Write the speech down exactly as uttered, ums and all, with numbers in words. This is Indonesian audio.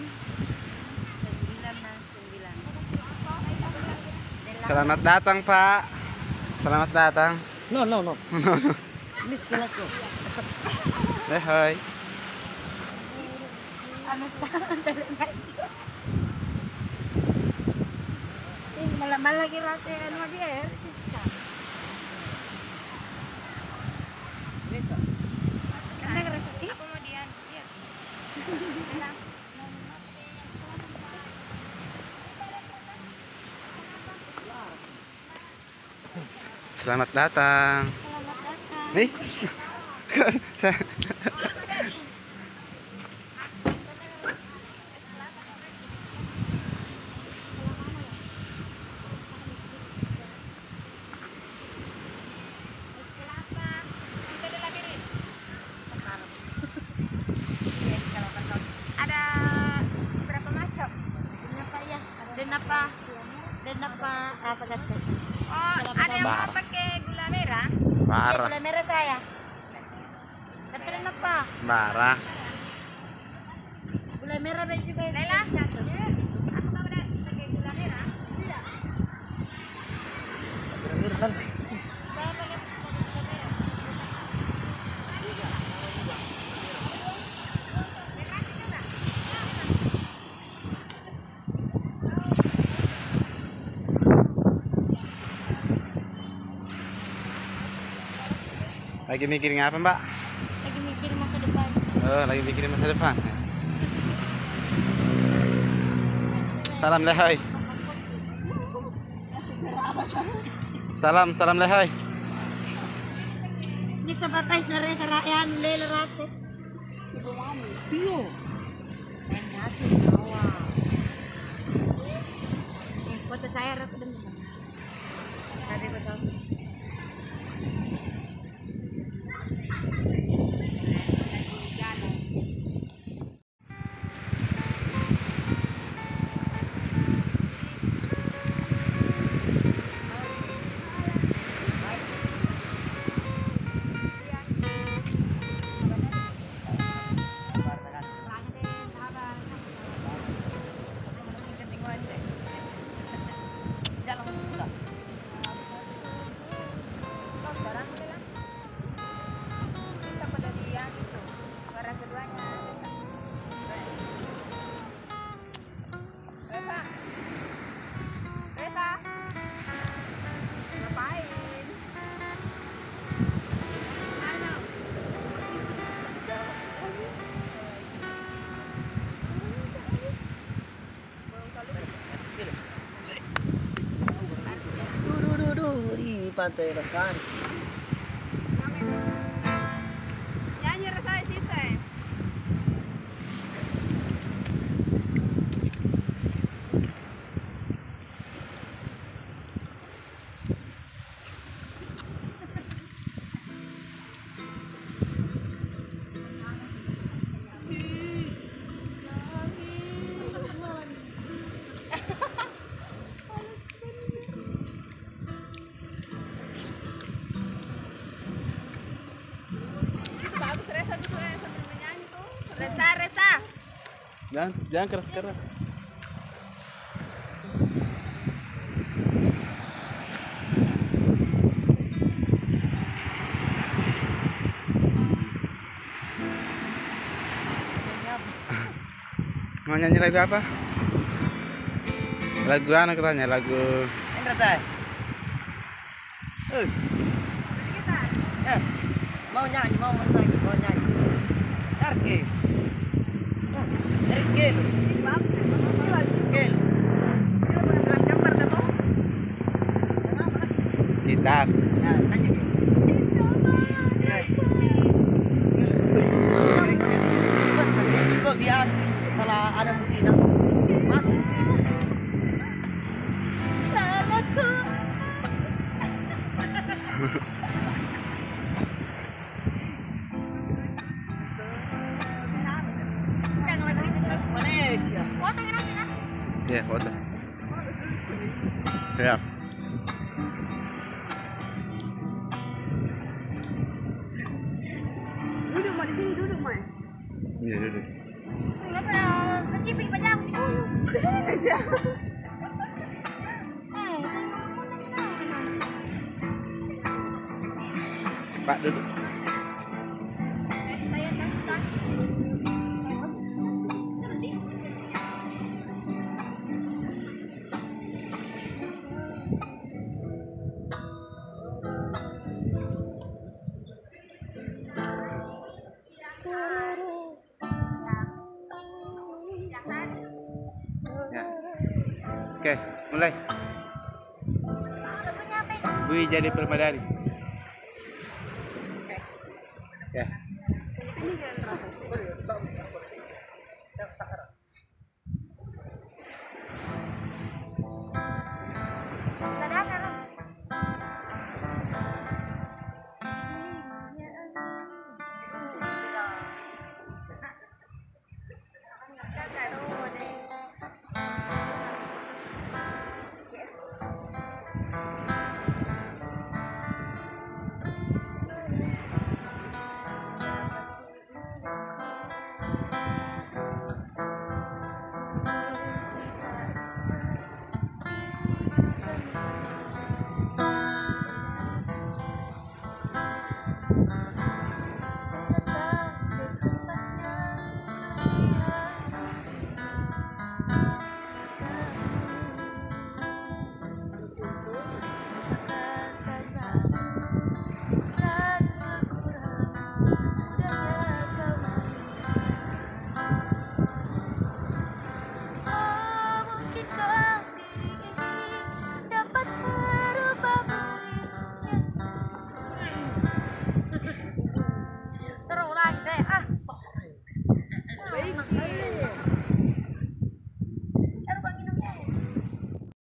Selamat datang, Pak. Selamat datang. No, no, no. No, no. Ini sekolah kok. Eh, hai. Ano sa dali medyo. Ini malah malagi rate ano dia ya. Bisa. Karena ngerasa ih Kemudian lihat. Selamat datang. selamat datang. Nih. Saya Ada berapa macam? Kenapa ya? Dan apa? Dan apa? Apa kata? Oh, ada yang mau pakai gula merah. marah. Gula merah saya. Kata dan apa? Marah. Gula merah dan juga Lela, satu. Aku mau ada pakai gula merah. Tidak. Bener-bener nanti. Saya pakai gula merah. Lagi mikirin apa, Mbak? Lagi mikir masa depan. Oh, lagi mikirin masa depan. Salam lehoi. Salam, salam lehoi. Ini sa papay na rin sa rayaan lela rate. Iyo. Ayan natin, nawa. Eh, foto saya rate dun. Sabi ko daw. Jalan pula. Bisa pada dia gitu. Suara keduanya. Resa. Resa. Ngapain? Halo. Duh, duh, duh, duh. Di pantai Rasan. Nyanyi Resa di situ eh. Bagus Resa tuh eh sambil menyanyi tuh. Resa, Resa. Jangan, jangan keras-keras. Mau nyanyi lagu apa? Lagu apa katanya? Lagu Enggak tay. Eh, eh. Mau nyanyi, mau menyanyi, mau nyanyi. Arke. Dari kelo. Kelo. Sila ba ang gambar na mo? gitar. Ya, tanya dia. Kok biar salah ada musiknya. Masuk. Salahku. Jangan lagi gitu. Malaysia. Foto kan natin ah. Ya, foto. Ya. Duduk mau di sini duduk mau. Iya, duduk. Kenapa Nasiping pa niya ako si Kuyo. Aja. Eh, sa'yo mo na nila. Pak duduk. Basta yan, basta. Ya. Oke, mulai. Bui jadi permadani.